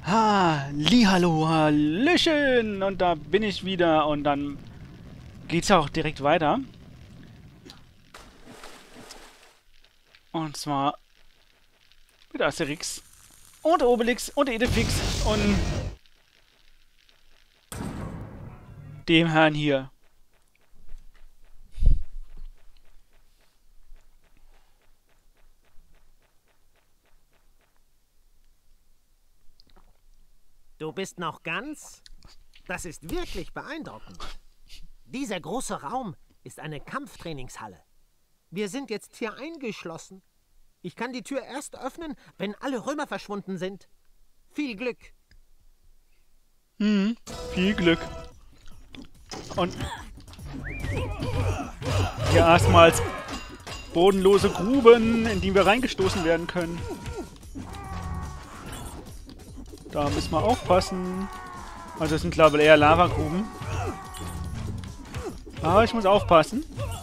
Hallihallo, Hallöchen! Und da bin ich wieder und dann geht's auch direkt weiter. Und zwar mit Asterix und Obelix und Edefix und dem Herrn hier. Du bist noch ganz? Das ist wirklich beeindruckend. Dieser große Raum ist eine Kampftrainingshalle. Wir sind jetzt hier eingeschlossen. Ich kann die Tür erst öffnen, wenn alle Römer verschwunden sind. Viel Glück. Viel Glück. Und hier erstmals bodenlose Gruben, in die wir reingestoßen werden können. Da müssen wir aufpassen. Also das sind glaube ich eher Lavagruben. Aber ich muss aufpassen.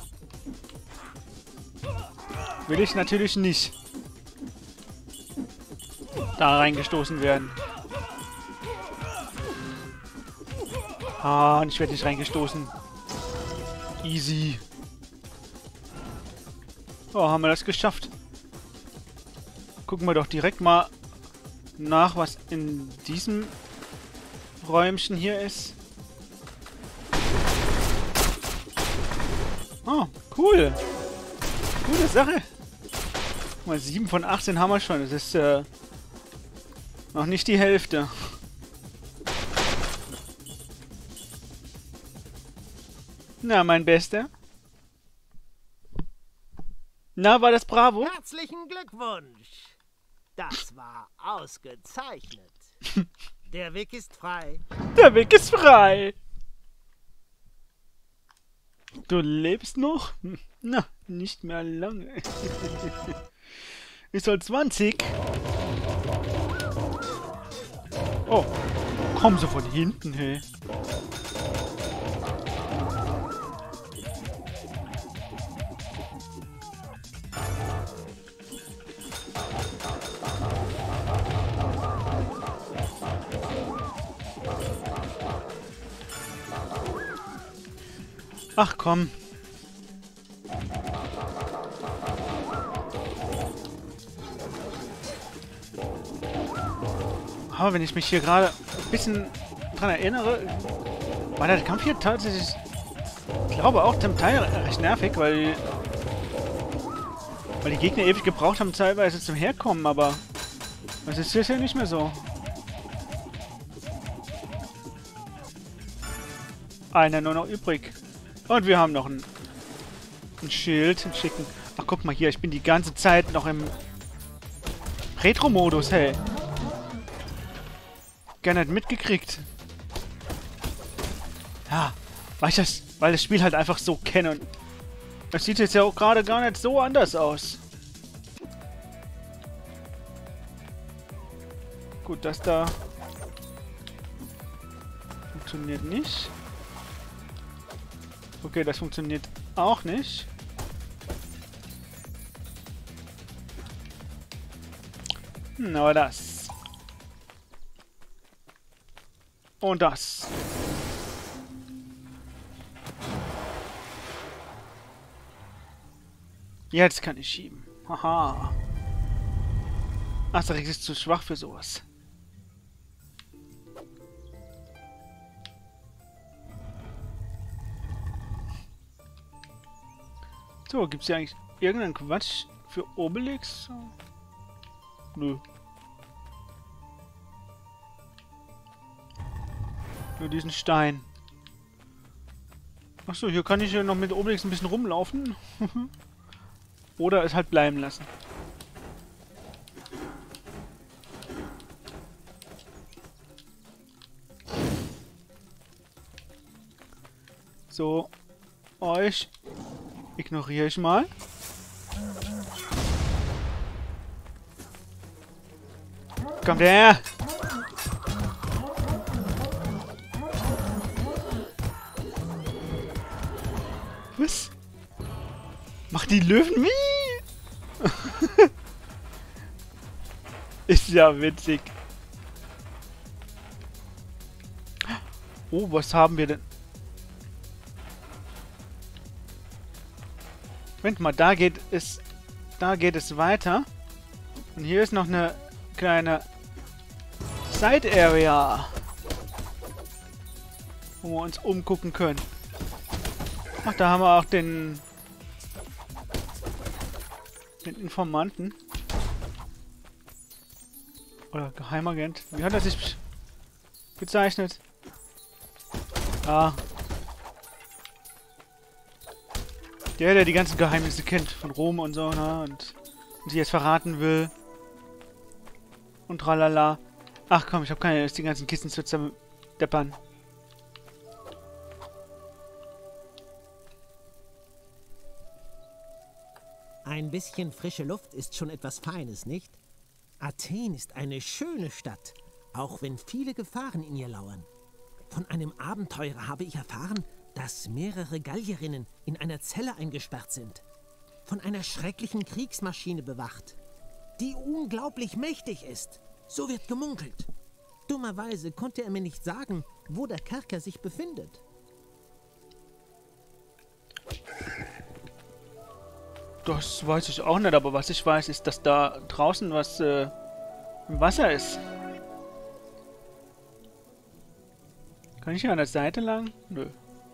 Will ich natürlich nicht da reingestoßen werden. Und ich werde nicht reingestoßen. Easy. Oh, haben wir das geschafft. Gucken wir doch direkt mal nach, was in diesem Räumchen hier ist. Oh, cool. Coole Sache. Mal 7 von 18 haben wir schon. Das ist noch nicht die Hälfte. Na, mein Bester. Na, war das Bravo? Herzlichen Glückwunsch. Das war ausgezeichnet. Der Weg ist frei. Der Weg ist frei. Du lebst noch? Na, nicht mehr lange. Ist halt 20. Oh, komm so von hinten, hey. Ach komm. Aber wenn ich mich hier gerade ein bisschen dran erinnere, war der Kampf hier tatsächlich, ich glaube auch zum Teil recht nervig, weil die Gegner ewig gebraucht haben teilweise zum Herkommen, aber das ist jetzt ja nicht mehr so. Einer nur noch übrig. Und wir haben noch ein Schild, ein schicken. Ach, guck mal hier, ich bin die ganze Zeit noch im Retro-Modus, hey. Gerne nicht mitgekriegt. Ja, weil das Spiel halt einfach so kenne. Und das sieht jetzt ja auch gerade gar nicht so anders aus. Gut, das da funktioniert nicht. Okay, das funktioniert auch nicht. Aber das. Und das. Jetzt kann ich schieben. Haha. Asterix ist zu schwach für sowas. So, gibt's hier eigentlich irgendeinen Quatsch für Obelix? Nö. Nur diesen Stein. Achso, hier kann ich ja noch mit Obelix ein bisschen rumlaufen. Oder es halt bleiben lassen. So, euch ignoriere ich mal. Kommt her! Was? Macht die Löwen wie? Ist ja witzig. Oh, was haben wir denn? Moment mal, da geht es weiter. Und hier ist noch eine kleine Side Area, wo wir uns umgucken können. Ach, da haben wir auch den Informanten. Oder Geheimagent. Wie hat er sich bezeichnet? Ah. Der die ganzen Geheimnisse kennt von Rom und so, ne? Und sie jetzt verraten will. Und tralala. Ach komm, ich habe keine Lust, die ganzen Kisten zu zerdeppern. Ein bisschen frische Luft ist schon etwas Feines, nicht? Athen ist eine schöne Stadt, auch wenn viele Gefahren in ihr lauern. Von einem Abenteurer habe ich erfahren, dass mehrere Gallierinnen in einer Zelle eingesperrt sind. Von einer schrecklichen Kriegsmaschine bewacht, die unglaublich mächtig ist. So wird gemunkelt. Dummerweise konnte er mir nicht sagen, wo der Kerker sich befindet. Das weiß ich auch nicht, aber was ich weiß, ist, dass da draußen was im Wasser ist. Kann ich hier an der Seite lang? Nö.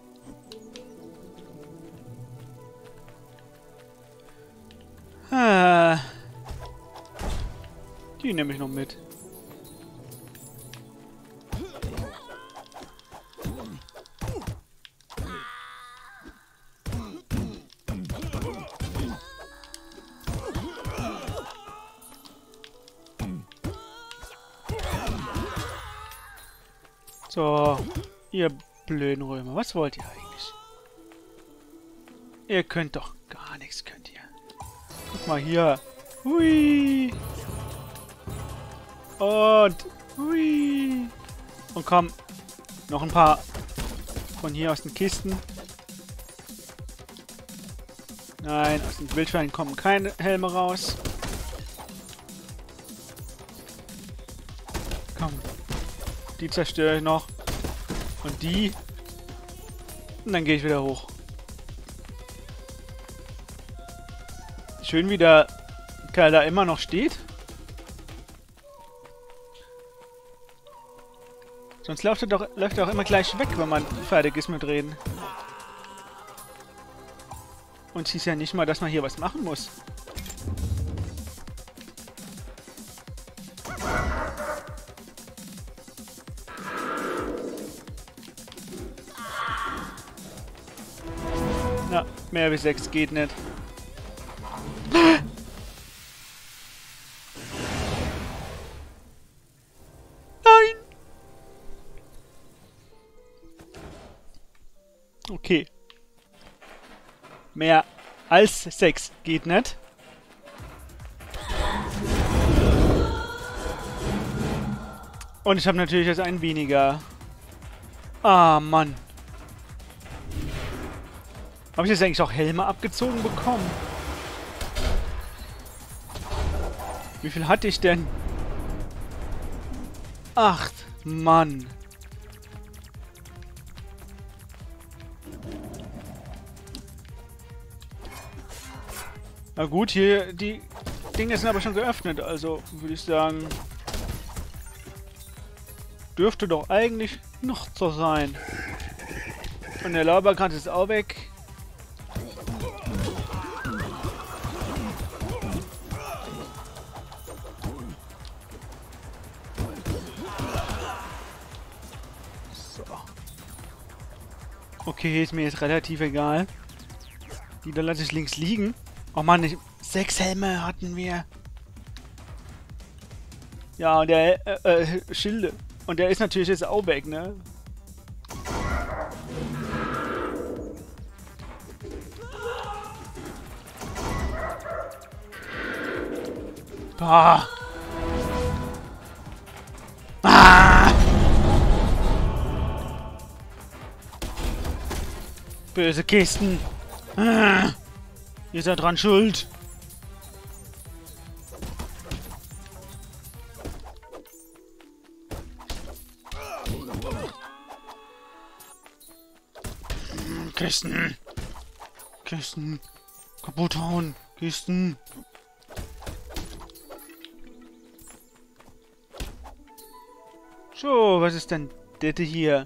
Ah. Die nehme ich noch mit. So, ihr blöden Römer, was wollt ihr eigentlich? Ihr könnt doch gar nichts, könnt ihr. Guck mal hier. Hui. Und hui. Und komm, noch ein paar von hier aus den Kisten. Nein, aus den Wildschweinen kommen keine Helme raus. Komm. Die zerstöre ich noch. Und die. Und dann gehe ich wieder hoch. Schön, wie der Kerl da immer noch steht. Sonst läuft er auch immer gleich weg, wenn man fertig ist mit Reden. Und es hieß ja nicht mal, dass man hier was machen muss. Na, mehr wie 6 geht nicht. Nein! Okay. Mehr als 6 geht nicht. Und ich habe natürlich jetzt einen weniger. Ah, Mann. Habe ich jetzt eigentlich auch Helme abgezogen bekommen? Wie viel hatte ich denn? 8. Mann. Na gut, hier, die Dinge sind aber schon geöffnet, also würde ich sagen, dürfte doch eigentlich noch so sein. Und der Lauberkranz ist auch weg. So. Okay, ist mir jetzt relativ egal. Die da lasse ich links liegen. Oh Mann, 6 Helme hatten wir. Ja, und der Schilde. Und der ist natürlich jetzt auch weg, ne? Bah. Ah. Böse Kisten. Ah. Ihr seid dran schuld. Kisten. Kisten. Kaputt hauen. Kisten. So, was ist denn das hier?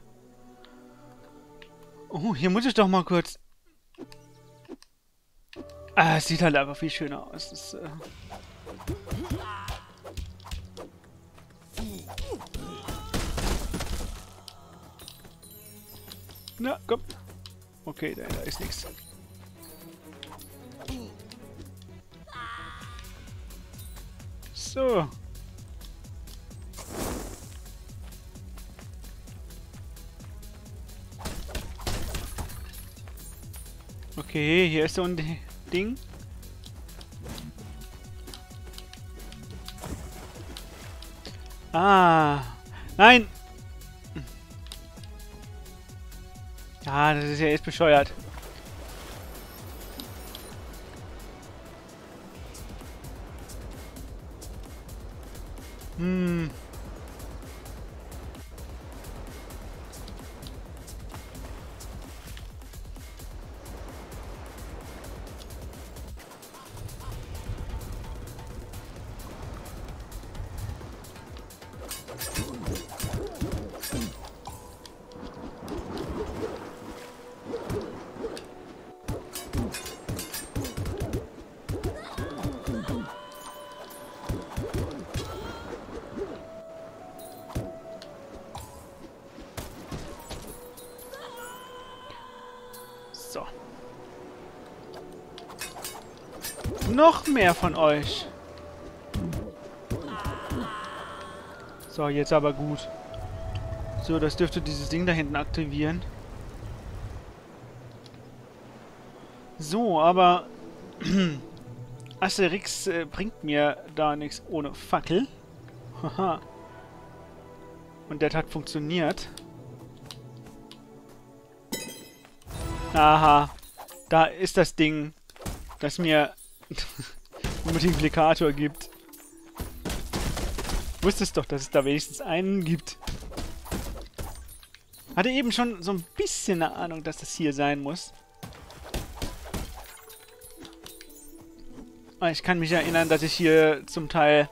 Oh, hier muss ich doch mal kurz... Ah, es sieht halt einfach viel schöner aus. Das, Na, komm. Okay, da ist nichts. So. Okay, hier ist so ein Ding. Ah. Nein! Ah, das ist ja jetzt bescheuert. Hm. So. Noch mehr von euch. So, jetzt aber gut. So, das dürfte dieses Ding da hinten aktivieren. So, aber Asterix bringt mir da nichts ohne Fackel. Haha. Und das hat funktioniert. Aha. Da ist das Ding, das mir einen Multiplikator gibt. Ich wusste es doch, dass es da wenigstens einen gibt. Hatte eben schon so ein bisschen eine Ahnung, dass das hier sein muss. Aber ich kann mich erinnern, dass ich hier zum Teil...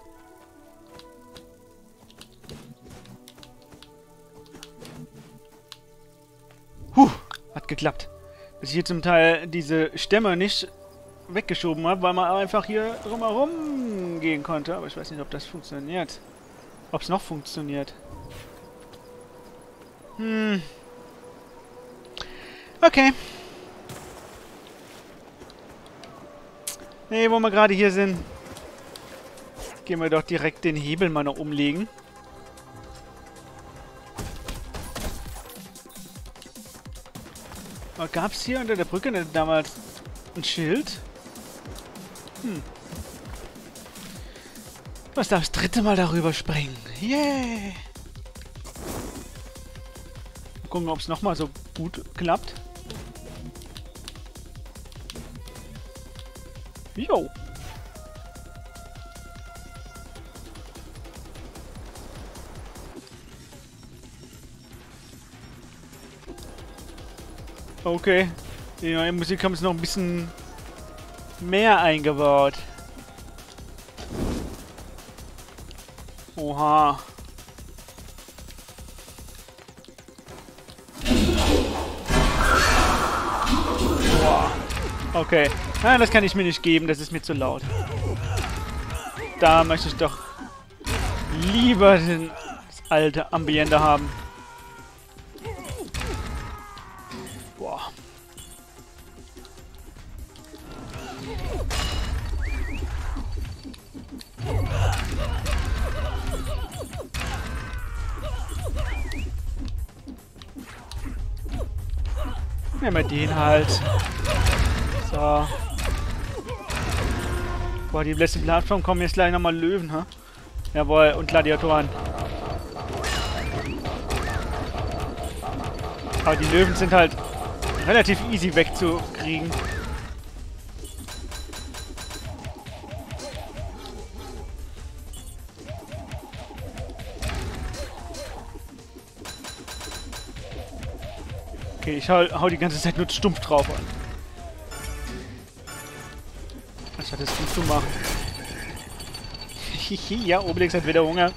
Hat geklappt. Dass ich hier zum Teil diese Stämme nicht weggeschoben habe, weil man einfach hier drumherum gehen konnte. Aber ich weiß nicht, ob das funktioniert. Ob es noch funktioniert. Okay. Nee, wo wir gerade hier sind, gehen wir doch direkt den Hebel mal noch umlegen. Gab es hier unter der Brücke denn damals ein Schild? Was darf das dritte Mal darüber springen? Yeah! Mal gucken, ob es nochmal so gut klappt. Jo! Okay. Die neue Musik haben es noch ein bisschen mehr eingebaut. Oha. Boah. Okay. Nein, das kann ich mir nicht geben, das ist mir zu laut. Da möchte ich doch lieber das alte Ambiente haben. Boah. Nehmen wir den halt. So. Boah, die letzte Plattform kommen jetzt gleich nochmal Löwen, ha? Jawohl, und Gladiatoren. Aber die Löwen sind halt relativ easy wegzukriegen. Okay, ich hau die ganze Zeit nur stumpf drauf an. Anstatt das gut zu machen. Ja, Obelix hat wieder Hunger.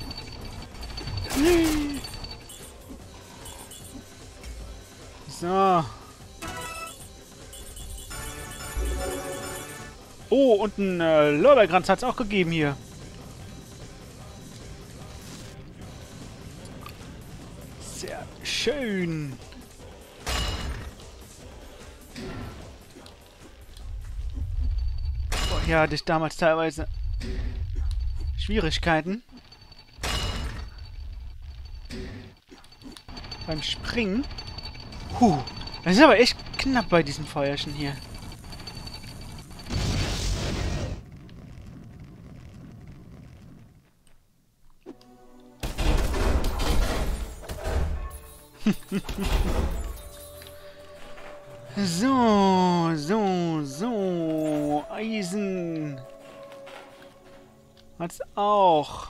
So. Oh, und ein Lorbeerkranz hat es auch gegeben hier. Sehr schön. Boah, hier hatte ich damals teilweise Schwierigkeiten beim Springen. Das ist aber echt knapp bei diesem Feuerchen hier. So. Eisen. Hat's auch.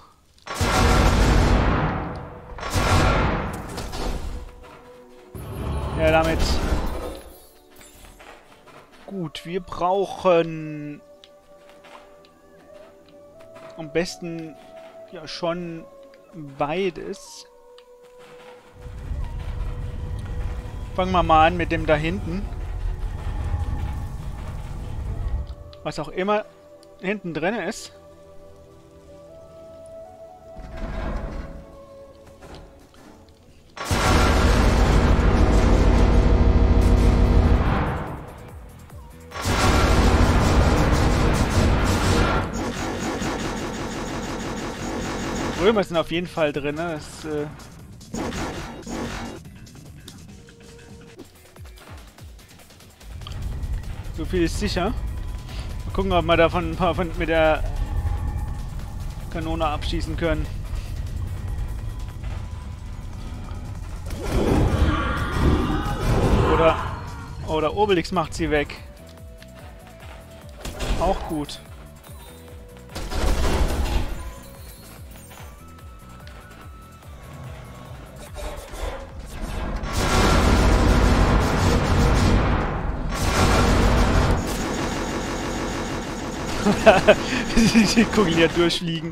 Ja, damit. Gut, wir brauchen am besten ja schon beides. Fangen wir mal an mit dem da hinten. Was auch immer hinten drin ist. Römer sind auf jeden Fall drin, ne? Das, so viel ist sicher. Mal gucken, ob wir davon ein paar mit der Kanone abschießen können. Oder Obelix macht sie weg. Auch gut. Die Kugeln ja durchfliegen.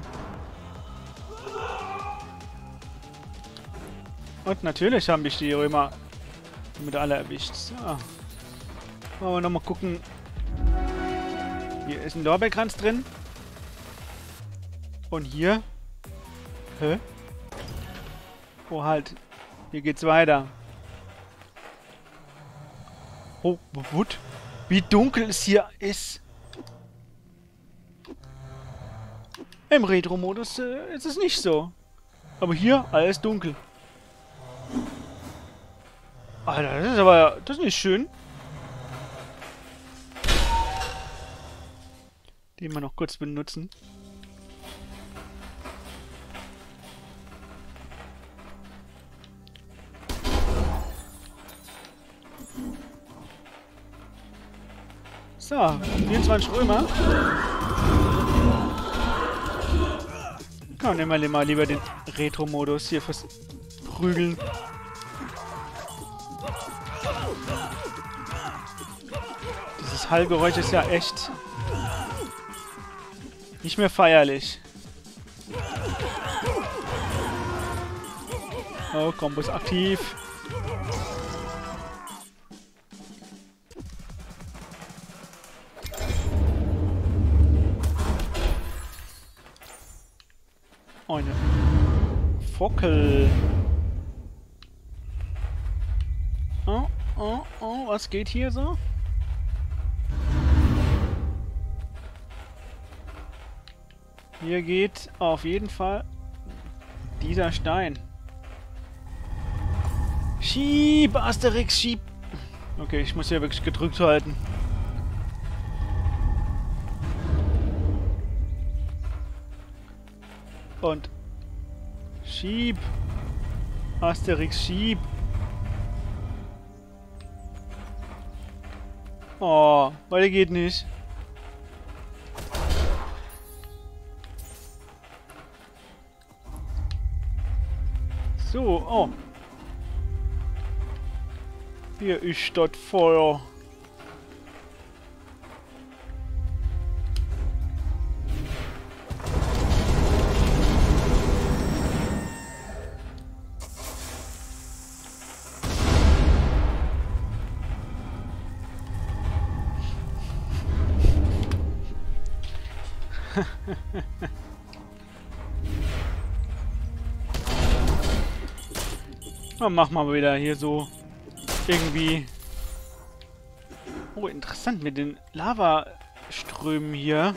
Und natürlich haben mich die Römer mit alle erwischt. So. Wollen wir nochmal gucken. Hier ist ein Lorbeerkranz drin. Und hier. Hä? Oh, halt. Hier geht's weiter. Oh, what? Wie dunkel es hier ist. Im Retro-Modus ist es nicht so. Aber hier, alles dunkel. Alter, das ist aber... Das ist nicht schön. Den wir noch kurz benutzen. So, 24 Römer. Komm, nehmen wir mal lieber den Retro-Modus hier fürs Prügeln. Dieses Hallgeräusch ist ja echt nicht mehr feierlich. Oh, Combo ist aktiv. Eine Fockel. Oh, was geht hier so? Hier geht auf jeden Fall dieser Stein. Schieb, Asterix, schieb! Okay, ich muss hier wirklich gedrückt halten. Und schieb. Asterix, schieb. Oh, weiter geht nicht. So, oh. Hier ist das Feuer. Dann machen wir wieder hier so irgendwie. Oh, interessant mit den Lavaströmen hier.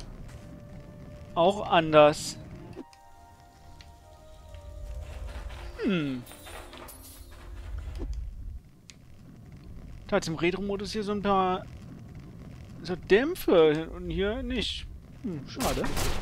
Auch anders. Da hat im Retro-Modus hier so ein paar so Dämpfe und hier nicht. Schade.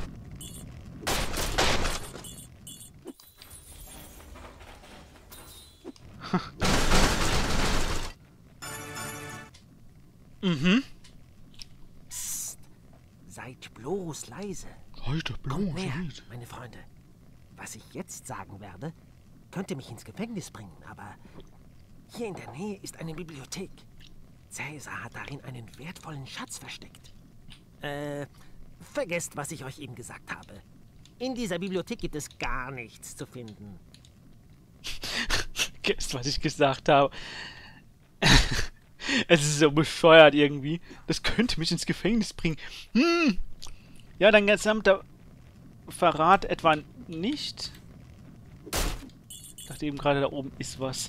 Psst, seid bloß leise. Alter, Kommt näher, meine Freunde. Was ich jetzt sagen werde, könnte mich ins Gefängnis bringen, aber hier in der Nähe ist eine Bibliothek. Cäsar hat darin einen wertvollen Schatz versteckt. Vergesst, was ich euch eben gesagt habe. In dieser Bibliothek gibt es gar nichts zu finden. Vergesst, was ich gesagt habe. Es ist so bescheuert irgendwie. Das könnte mich ins Gefängnis bringen. Ja, dein gesamter Verrat etwa nicht. Ich dachte eben gerade, da oben ist was.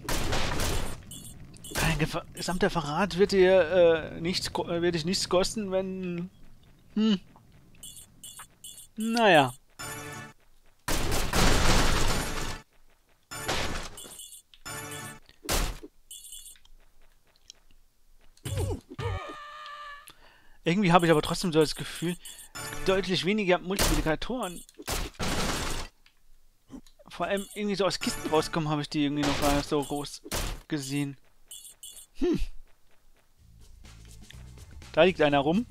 Dein gesamter Verrat wird dir wird dich nichts kosten, wenn... Naja. Irgendwie habe ich aber trotzdem so das Gefühl, es gibt deutlich weniger Multiplikatoren. Vor allem irgendwie so aus Kisten rauskommen, habe ich die irgendwie noch gar nicht so groß gesehen. Da liegt einer rum.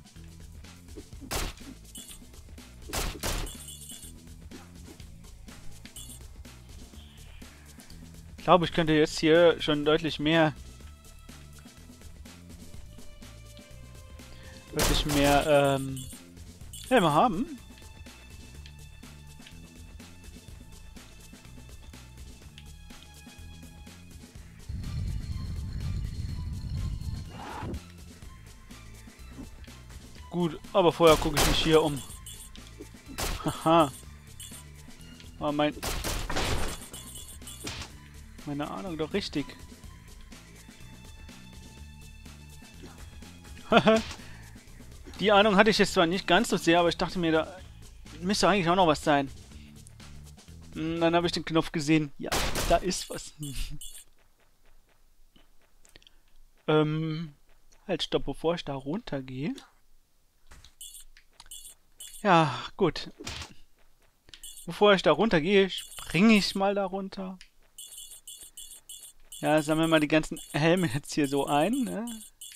Ich glaube, ich könnte jetzt hier schon deutlich mehr Helme haben. Gut, aber vorher gucke ich mich hier um. Haha. War meine Ahnung doch richtig. Die Ahnung hatte ich jetzt zwar nicht ganz so sehr, aber ich dachte mir, da müsste eigentlich auch noch was sein. Dann habe ich den Knopf gesehen. Ja, da ist was. Halt, stopp, bevor ich da runtergehe. Ja, gut. Bevor ich da runtergehe, springe ich mal da runter. Ja, sammeln wir mal die ganzen Helme jetzt hier so ein, ne?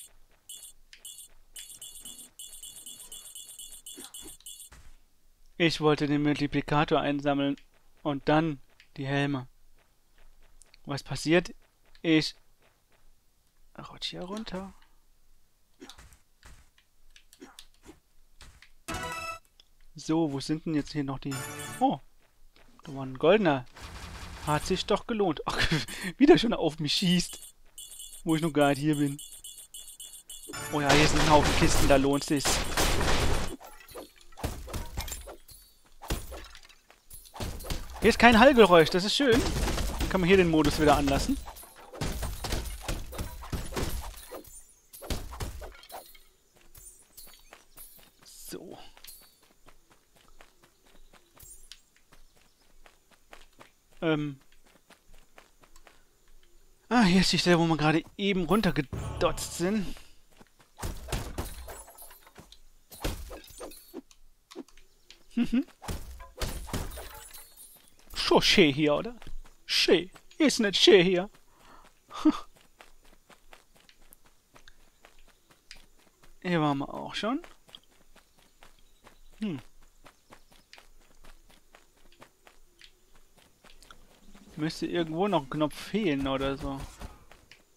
Ich wollte den Multiplikator einsammeln und dann die Helme. Was passiert? Ich rutsche hier runter. So, wo sind denn jetzt hier noch die... Oh, da war ein goldener. Hat sich doch gelohnt. Ach, wieder schon auf mich schießt. Wo ich noch gar nicht hier bin. Oh ja, hier sind ein Haufen Kisten, da lohnt es sich. Hier ist kein Hallgeräusch, das ist schön. Dann kann man hier den Modus wieder anlassen. So. Hier ist die Stelle, wo wir gerade eben runtergedotzt sind. Schon schön hier, oder? Schön. Ist nicht schön hier. Hier waren wir auch schon. Müsste irgendwo noch ein Knopf fehlen oder so.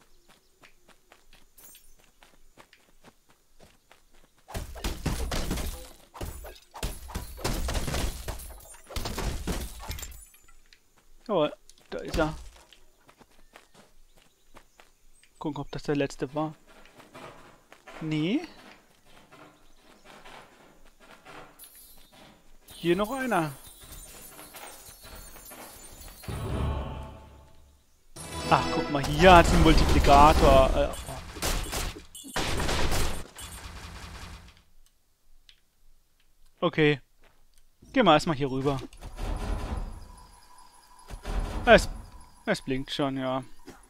Oh, da ist er. Gucken, ob das der letzte war. Nee. Hier noch einer. Ach, guck mal, hier hat es einen Multiplikator. Okay. Gehen wir erstmal hier rüber. Es blinkt schon, ja.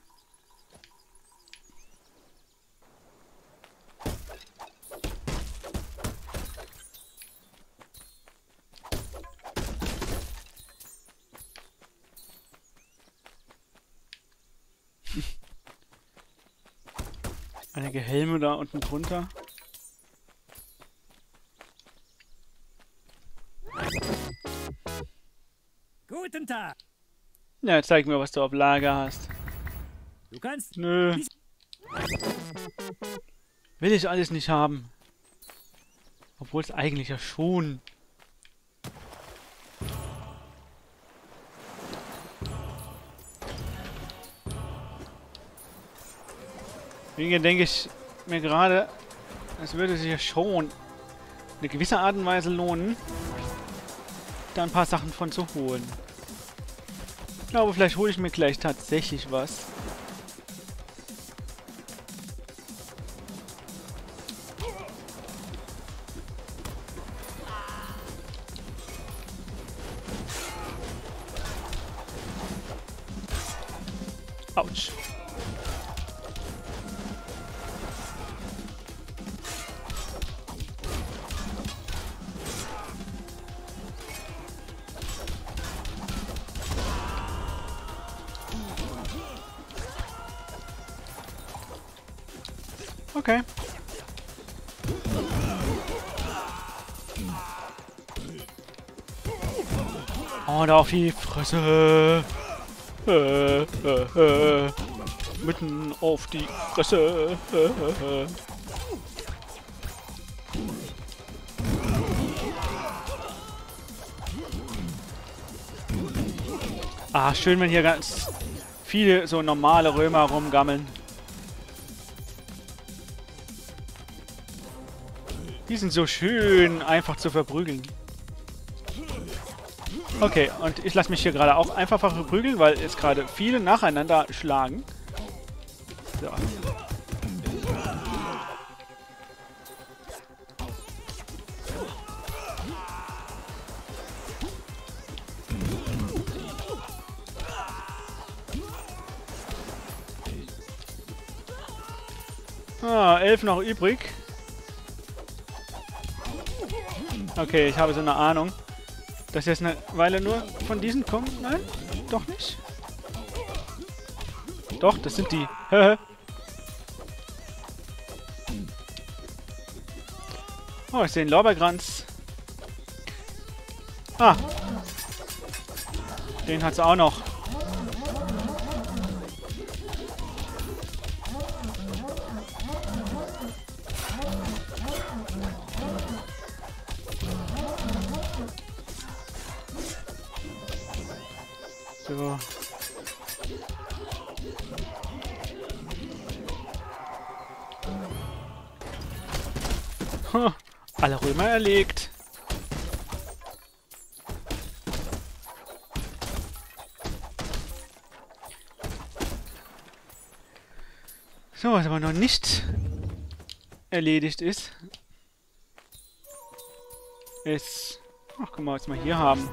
Einige Helme da unten drunter. Guten Tag. Ja, zeig mir, was du auf Lager hast. Du kannst... Nö. Will ich alles nicht haben. Obwohl es eigentlich ja schon. Deswegen denke ich mir gerade, es würde sich ja schon eine gewisse Art und Weise lohnen, da ein paar Sachen von zu holen. Ich glaube, vielleicht hole ich mir gleich tatsächlich was. Autsch. Okay. Oh, da auf die Fresse. Mitten auf die Fresse. Ah, schön, wenn hier ganz viele so normale Römer rumgammeln. Die sind so schön einfach zu verprügeln. Okay, und ich lasse mich hier gerade auch einfach verprügeln, weil jetzt gerade viele nacheinander schlagen. So. Ah, 11 noch übrig. Okay, ich habe so eine Ahnung, dass jetzt eine Weile nur von diesen kommt. Nein, doch nicht. Doch, das sind die. Oh, ich sehe einen Lorbeerkranz. Ah. Den hat's auch noch. So. Alle Römer erlegt. So, was aber noch nicht erledigt ist, ist... Ach, können wir jetzt mal hier haben.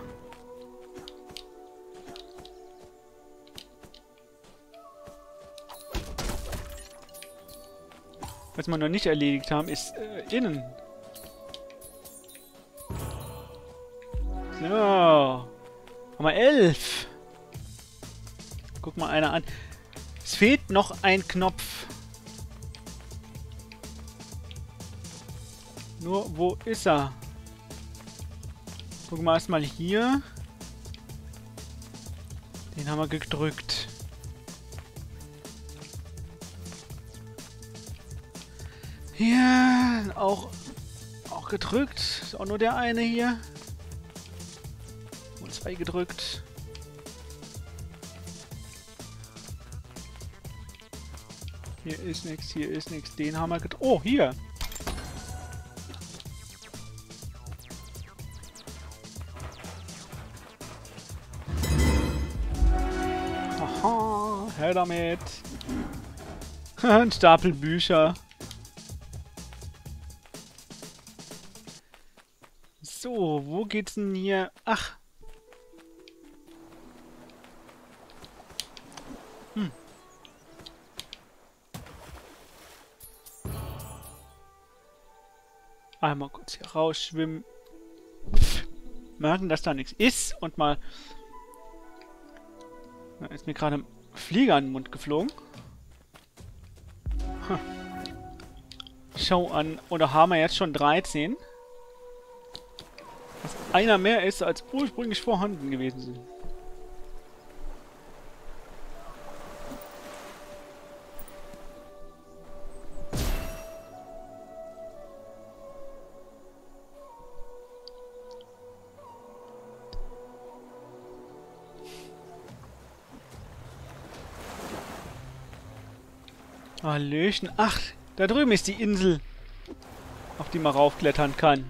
Was wir noch nicht erledigt haben, ist innen. So. Haben wir 11. Guck mal einer an. Es fehlt noch ein Knopf. Nur, wo ist er? Gucken wir erstmal hier. Den haben wir gedrückt. Hier auch gedrückt. Ist auch nur der eine hier. Und 2 gedrückt. Hier ist nichts, hier ist nichts. Den haben wir getroffen. Oh, hier! Aha, her damit! Ein Stapel Bücher. So, wo geht's denn hier? Ach! Einmal kurz hier rausschwimmen. Merken, dass da nichts ist und mal... Da ist mir gerade ein Flieger in den Mund geflogen. Hm. Schau an. Oder haben wir jetzt schon 13? Was einer mehr ist, als ursprünglich vorhanden gewesen sind. Hallöchen. Ach, da drüben ist die Insel, auf die man raufklettern kann.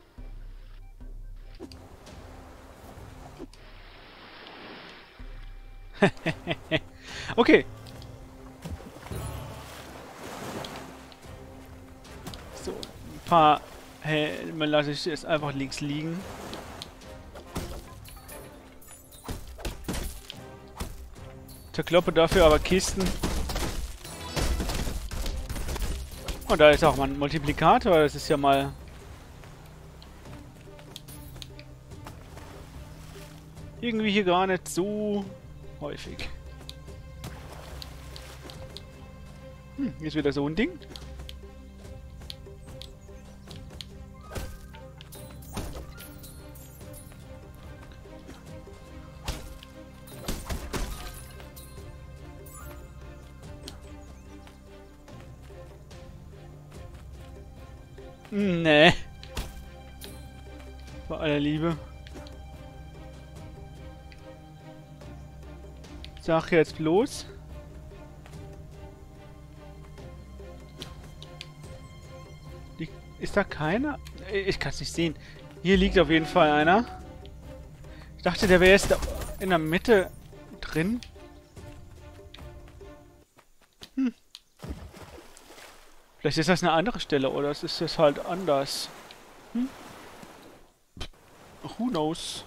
Okay. So, ein paar Helme lasse ich jetzt einfach links liegen. Zerkloppe dafür aber Kisten. Und da ist auch mal ein Multiplikator, das ist ja mal... irgendwie hier gar nicht so häufig. Hier ist wieder so ein Ding. Nee. Bei aller Liebe. Sag jetzt bloß. Ist da keiner? Ich kann es nicht sehen. Hier liegt auf jeden Fall einer. Ich dachte, der wäre jetzt da in der Mitte drin. Vielleicht ist das eine andere Stelle, oder es ist das halt anders. Who knows?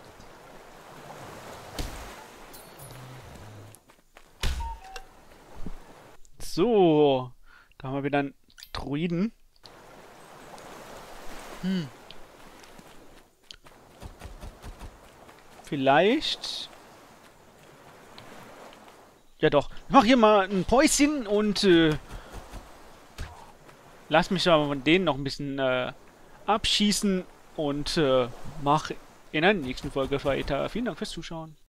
So. Da haben wir wieder einen Druiden. Vielleicht... Ja doch. Ich mach hier mal ein Päuschen und lass mich aber von denen noch ein bisschen abschießen und mach in der nächsten Folge weiter. Vielen Dank fürs Zuschauen.